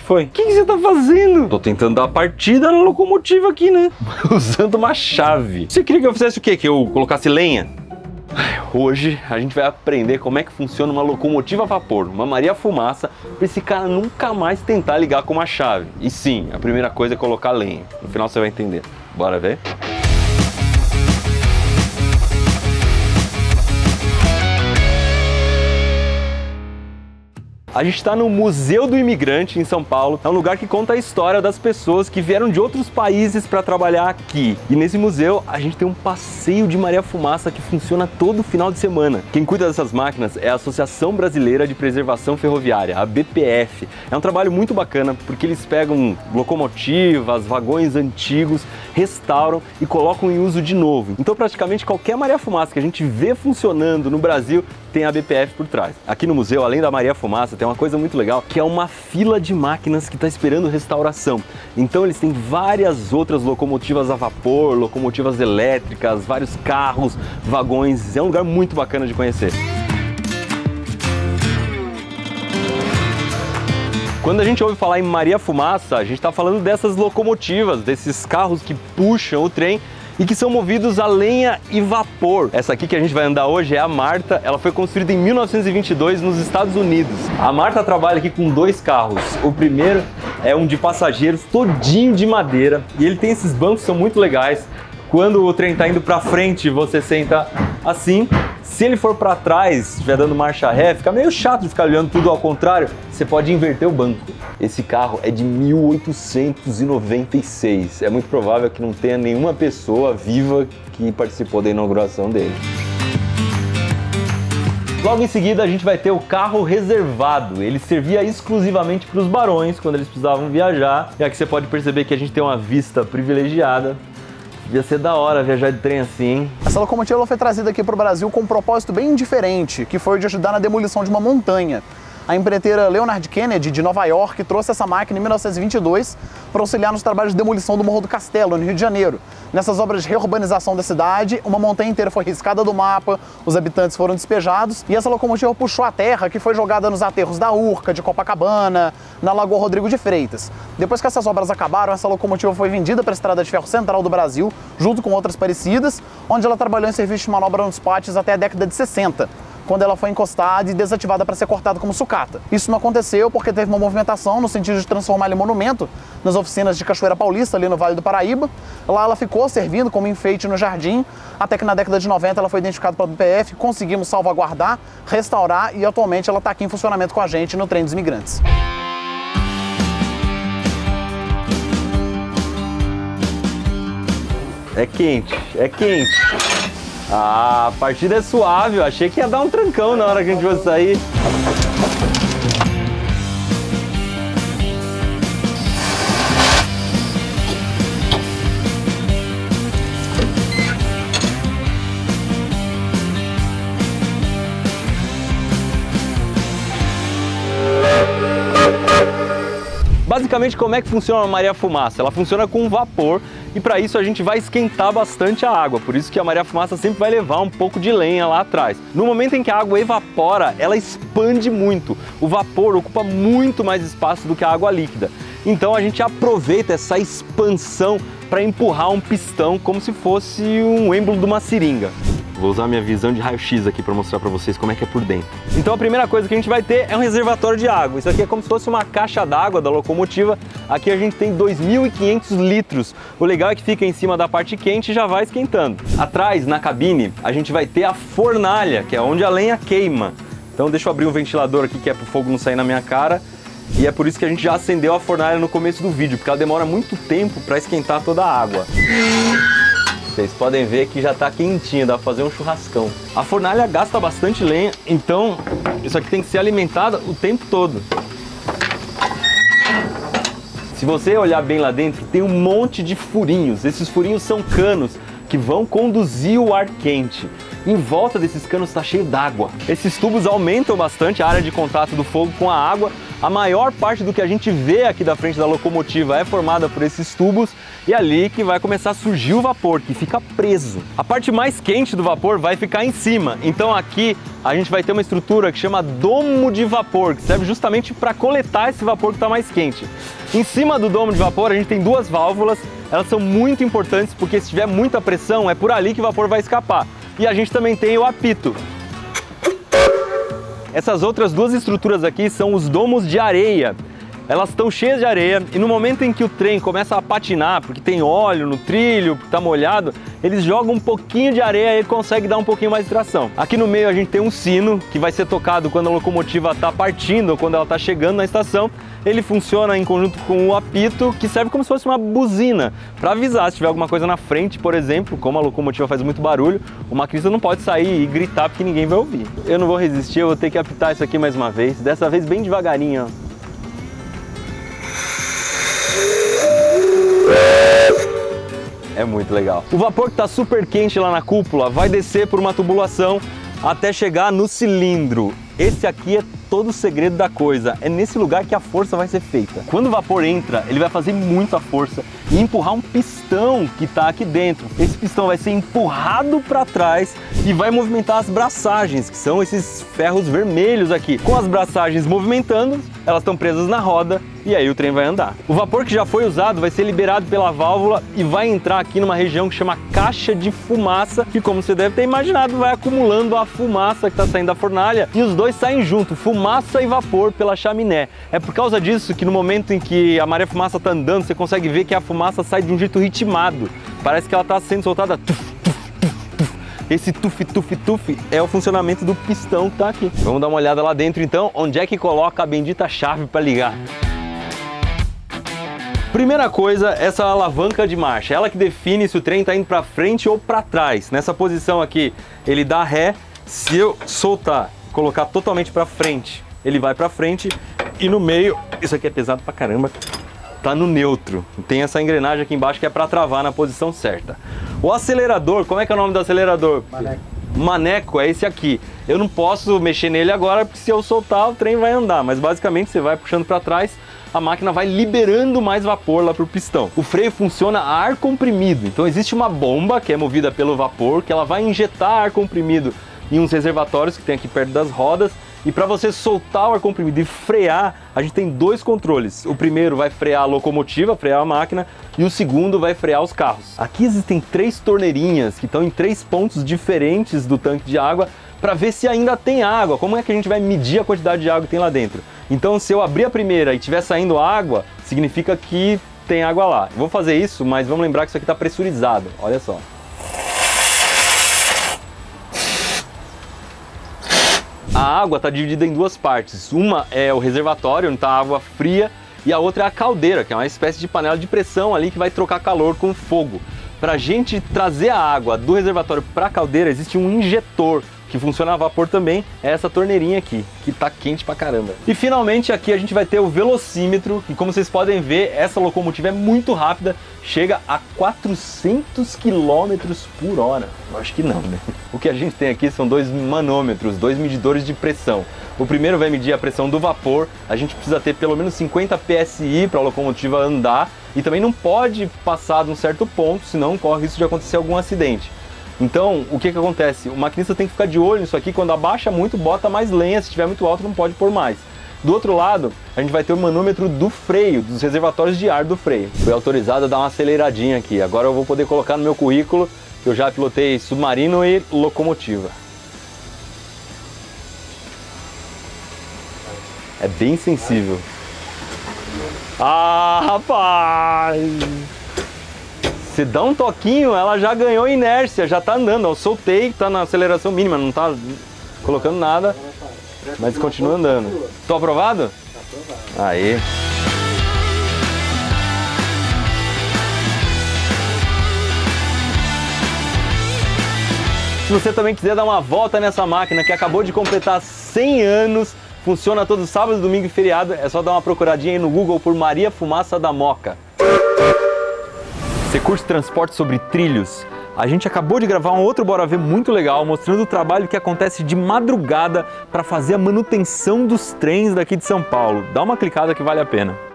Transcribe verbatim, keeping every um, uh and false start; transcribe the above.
foi? O que, que você tá fazendo? Tô tentando dar partida na locomotiva aqui, né? Usando uma chave. Você queria que eu fizesse o quê? Que eu colocasse lenha? Hoje a gente vai aprender como é que funciona uma locomotiva a vapor, uma Maria Fumaça, para esse cara nunca mais tentar ligar com uma chave. E sim, a primeira coisa é colocar lenha. No final você vai entender. Bora ver? A gente está no Museu do Imigrante, em São Paulo. É um lugar que conta a história das pessoas que vieram de outros países para trabalhar aqui. E nesse museu, a gente tem um passeio de Maria Fumaça que funciona todo final de semana. Quem cuida dessas máquinas é a Associação Brasileira de Preservação Ferroviária, a B P F. É um trabalho muito bacana, porque eles pegam locomotivas, vagões antigos, restauram e colocam em uso de novo. Então, praticamente qualquer Maria Fumaça que a gente vê funcionando no Brasil tem a B P F por trás. Aqui no museu, além da Maria Fumaça, tem uma coisa muito legal, que é uma fila de máquinas que está esperando restauração. Então eles têm várias outras locomotivas a vapor, locomotivas elétricas, vários carros, vagões. É um lugar muito bacana de conhecer. Quando a gente ouve falar em Maria Fumaça, a gente está falando dessas locomotivas, desses carros que puxam o trem e que são movidos a lenha e vapor. Essa aqui que a gente vai andar hoje é a Marta. Ela foi construída em mil novecentos e vinte e dois nos Estados Unidos. A Marta trabalha aqui com dois carros. O primeiro é um de passageiros, todinho de madeira, e ele tem esses bancos que são muito legais. Quando o trem está indo para frente, você senta assim. Se ele for para trás, estiver dando marcha ré, fica meio chato de ficar olhando tudo ao contrário. Você pode inverter o banco. Esse carro é de mil oitocentos e noventa e seis. É muito provável que não tenha nenhuma pessoa viva que participou da inauguração dele. Logo em seguida a gente vai ter o carro reservado. Ele servia exclusivamente para os barões quando eles precisavam viajar. E aqui você pode perceber que a gente tem uma vista privilegiada. Devia ser da hora viajar de trem assim, hein? Essa locomotiva foi trazida aqui para o Brasil com um propósito bem diferente, que foi o de ajudar na demolição de uma montanha. A empreiteira Leonard Kennedy, de Nova York, trouxe essa máquina em mil novecentos e vinte e dois para auxiliar nos trabalhos de demolição do Morro do Castelo, no Rio de Janeiro. Nessas obras de reurbanização da cidade, uma montanha inteira foi riscada do mapa, os habitantes foram despejados e essa locomotiva puxou a terra que foi jogada nos aterros da Urca, de Copacabana, na Lagoa Rodrigo de Freitas. Depois que essas obras acabaram, essa locomotiva foi vendida para a Estrada de Ferro Central do Brasil, junto com outras parecidas, onde ela trabalhou em serviço de manobra nos pátios até a década de sessenta. Quando ela foi encostada e desativada para ser cortada como sucata. Isso não aconteceu porque teve uma movimentação no sentido de transformar ele em monumento nas oficinas de Cachoeira Paulista, ali no Vale do Paraíba. Lá ela ficou servindo como enfeite no jardim, até que na década de noventa ela foi identificada pela B P F, conseguimos salvaguardar, restaurar e atualmente ela está aqui em funcionamento com a gente no Trem dos Imigrantes. É quente, é quente. Ah, a partida é suave, eu achei que ia dar um trancão na hora que a gente fosse sair. Basicamente, como é que funciona a Maria Fumaça? Ela funciona com vapor e para isso a gente vai esquentar bastante a água, por isso que a Maria Fumaça sempre vai levar um pouco de lenha lá atrás. No momento em que a água evapora, ela expande muito. O vapor ocupa muito mais espaço do que a água líquida. Então a gente aproveita essa expansão para empurrar um pistão como se fosse um êmbolo de uma seringa. Vou usar minha visão de raio-x aqui para mostrar para vocês como é que é por dentro. Então a primeira coisa que a gente vai ter é um reservatório de água. Isso aqui é como se fosse uma caixa d'água da locomotiva. Aqui a gente tem dois mil e quinhentos litros. O legal é que fica em cima da parte quente e já vai esquentando. Atrás, na cabine, a gente vai ter a fornalha, que é onde a lenha queima. Então deixa eu abrir um ventilador aqui que é para o fogo não sair na minha cara. E é por isso que a gente já acendeu a fornalha no começo do vídeo, porque ela demora muito tempo para esquentar toda a água. Vocês podem ver que já está quentinho, dá para fazer um churrascão. A fornalha gasta bastante lenha, então isso aqui tem que ser alimentado o tempo todo. Se você olhar bem lá dentro, tem um monte de furinhos. Esses furinhos são canos que vão conduzir o ar quente. Em volta desses canos está cheio d'água. Esses tubos aumentam bastante a área de contato do fogo com a água, A maior parte do que a gente vê aqui da frente da locomotiva é formada por esses tubos e é ali que vai começar a surgir o vapor, que fica preso. A parte mais quente do vapor vai ficar em cima, então aqui a gente vai ter uma estrutura que chama domo de vapor, que serve justamente para coletar esse vapor que está mais quente. Em cima do domo de vapor a gente tem duas válvulas, elas são muito importantes porque se tiver muita pressão é por ali que o vapor vai escapar. E a gente também tem o apito. Essas outras duas estruturas aqui são os domos de areia. Elas estão cheias de areia e no momento em que o trem começa a patinar, porque tem óleo no trilho, porque está molhado, eles jogam um pouquinho de areia e ele consegue dar um pouquinho mais de tração. Aqui no meio a gente tem um sino que vai ser tocado quando a locomotiva está partindo ou quando ela está chegando na estação. Ele funciona em conjunto com o apito, que serve como se fosse uma buzina para avisar se tiver alguma coisa na frente, por exemplo. Como a locomotiva faz muito barulho, o maquinista não pode sair e gritar porque ninguém vai ouvir. Eu não vou resistir, eu vou ter que apitar isso aqui mais uma vez, dessa vez bem devagarinho, ó. É muito legal. O vapor que está super quente lá na cúpula vai descer por uma tubulação até chegar no cilindro. Esse aqui é todo o segredo da coisa. É nesse lugar que a força vai ser feita. Quando o vapor entra, ele vai fazer muita força e empurrar um pistão que está aqui dentro. Esse pistão vai ser empurrado para trás e vai movimentar as braçagens, que são esses ferros vermelhos aqui. Com as braçagens movimentando, elas estão presas na roda e aí o trem vai andar. O vapor que já foi usado vai ser liberado pela válvula e vai entrar aqui numa região que chama caixa de fumaça, que, como você deve ter imaginado, vai acumulando a fumaça que está saindo da fornalha e os dois saem junto, fumaça e vapor pela chaminé. É por causa disso que no momento em que a Maria Fumaça está andando, você consegue ver que a fumaça sai de um jeito ritmado. Parece que ela está sendo soltada. Tuf, tuf, tuf, tuf. Esse tuf, tuf, tuf é o funcionamento do pistão que está aqui. Vamos dar uma olhada lá dentro então, onde é que coloca a bendita chave para ligar. Primeira coisa, essa alavanca de marcha, ela que define se o trem está indo para frente ou para trás. Nessa posição aqui, ele dá ré. Se eu soltar, colocar totalmente para frente, ele vai para frente e no meio, isso aqui é pesado pra caramba, tá no neutro. Tem essa engrenagem aqui embaixo que é para travar na posição certa. O acelerador, como é que é o nome do acelerador? Maneco. Maneco é esse aqui. Eu não posso mexer nele agora porque se eu soltar o trem vai andar, mas basicamente você vai puxando para trás, a máquina vai liberando mais vapor lá para o pistão. O freio funciona a ar comprimido, então existe uma bomba que é movida pelo vapor, que ela vai injetar ar comprimido em uns reservatórios que tem aqui perto das rodas. E para você soltar o ar comprimido e frear, a gente tem dois controles. O primeiro vai frear a locomotiva, frear a máquina, e o segundo vai frear os carros. Aqui existem três torneirinhas que estão em três pontos diferentes do tanque de água para ver se ainda tem água. Como é que a gente vai medir a quantidade de água que tem lá dentro? Então, se eu abrir a primeira e tiver saindo água, significa que tem água lá. Eu vou fazer isso, mas vamos lembrar que isso aqui está pressurizado. Olha só. A água está dividida em duas partes. Uma é o reservatório, onde está a água fria, e a outra é a caldeira, que é uma espécie de panela de pressão ali que vai trocar calor com fogo. Para a gente trazer a água do reservatório para a caldeira, existe um injetor que funciona a vapor também, é essa torneirinha aqui, que tá quente pra caramba. E finalmente aqui a gente vai ter o velocímetro, que como vocês podem ver, essa locomotiva é muito rápida, chega a quatrocentos quilômetros por hora. Eu acho que não, né? O que a gente tem aqui são dois manômetros, dois medidores de pressão. O primeiro vai medir a pressão do vapor, a gente precisa ter pelo menos cinquenta P S I para a locomotiva andar, e também não pode passar de um certo ponto, senão corre risco de acontecer algum acidente. Então, o que que acontece? O maquinista tem que ficar de olho nisso aqui, quando abaixa muito, bota mais lenha, se estiver muito alto não pode pôr mais. Do outro lado, a gente vai ter o manômetro do freio, dos reservatórios de ar do freio. Fui autorizado a dar uma aceleradinha aqui, agora eu vou poder colocar no meu currículo que eu já pilotei submarino e locomotiva. É bem sensível. Ah, rapaz! Se dá um toquinho, ela já ganhou inércia, já tá andando. Eu soltei, tá na aceleração mínima, não tá colocando nada, mas continua andando. Tô aprovado? Tá aprovado. Aí. Se você também quiser dar uma volta nessa máquina que acabou de completar cem anos, funciona todo sábado, domingo e feriado, é só dar uma procuradinha aí no Google por Maria Fumaça da Moca. Você curte transporte sobre trilhos? A gente acabou de gravar um outro Bora Ver muito legal, mostrando o trabalho que acontece de madrugada para fazer a manutenção dos trens daqui de São Paulo. Dá uma clicada que vale a pena.